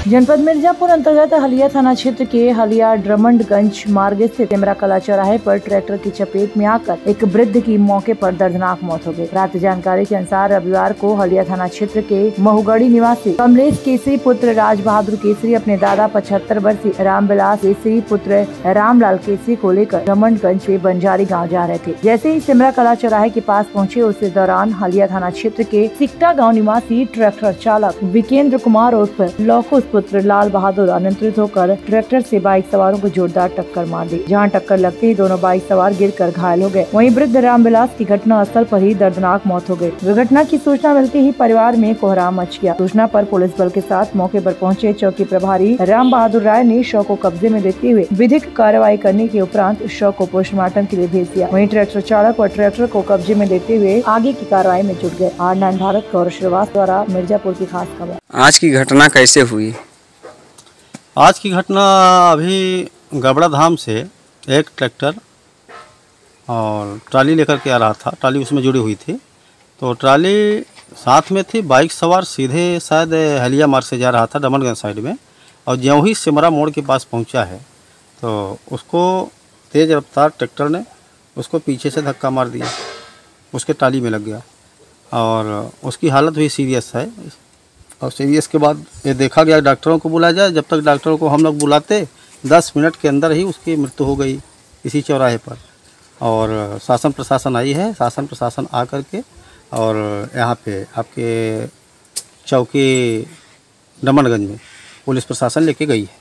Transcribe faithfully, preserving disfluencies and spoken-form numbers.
जनपद मिर्जापुर अंतर्गत हलिया थाना क्षेत्र के हलिया ड्रमंडगंज मार्ग स्थित सिमरा कला चौराहे पर ट्रैक्टर की चपेट में आकर एक वृद्ध की मौके पर दर्दनाक मौत हो गई। प्राप्त जानकारी के अनुसार रविवार को हलिया थाना क्षेत्र के महुगढ़ी निवासी कमलेश केसरी पुत्र राज बहादुर केसरी अपने दादा पचहत्तर वर्षीय रामविलास केसरी पुत्र रामलाल केसरी को लेकर ड्रमंडगंज के बंजारी गाँव जा रहे थे। जैसे ही सिमरा कला चौराहे के पास पहुँचे उसी दौरान हलिया थाना क्षेत्र के सिकटा गाँव निवासी ट्रैक्टर चालक विकेंद्र कुमार उर्फ लौकुस पुत्र लाल बहादुर अनियंत्रित होकर ट्रैक्टर से बाइक सवारों को जोरदार टक्कर मार दी, जहां टक्कर लगते ही दोनों बाइक सवार गिरकर घायल हो गए। वहीं वृद्ध रामविलास की घटना स्थल पर ही दर्दनाक मौत हो गई। दुर्घटना की सूचना मिलते ही परिवार में कोहराम मच गया। सूचना पर पुलिस बल के साथ मौके पर पहुंचे चौकी प्रभारी राम बहादुर राय ने शव को कब्जे में लेते हुए विधिक कार्रवाई करने के उपरांत शव को पोस्टमार्टम के लिए भेज दिया। वहीं ट्रैक्टर चालक और ट्रैक्टर को कब्जे में लेते हुए आगे की कार्रवाई में जुट गए। आर नाइन भारत गौरव श्रीवास्तव द्वारा मिर्जापुर की खास खबर। आज की घटना कैसे हुई? आज की घटना अभी गबड़ा धाम से एक ट्रैक्टर और ट्राली लेकर के आ रहा था। ट्राली उसमें जुड़ी हुई थी, तो ट्राली साथ में थी। बाइक सवार सीधे शायद हलिया मार्ग से जा रहा था डमनगंज साइड में, और ज्यों ही सिमरा मोड़ के पास पहुंचा है तो उसको तेज़ रफ्तार ट्रैक्टर ने उसको पीछे से धक्का मार दिया, उसके ट्राली में लग गया और उसकी हालत भी सीरियस है। और सीरियस के बाद ये देखा गया डॉक्टरों को बुलाया जाए। जब तक डॉक्टरों को हम लोग बुलाते दस मिनट के अंदर ही उसकी मृत्यु हो गई इसी चौराहे पर। और शासन प्रशासन आई है, शासन प्रशासन आ कर के और यहाँ पे आपके चौकी डमनगंज में पुलिस प्रशासन लेके गई है।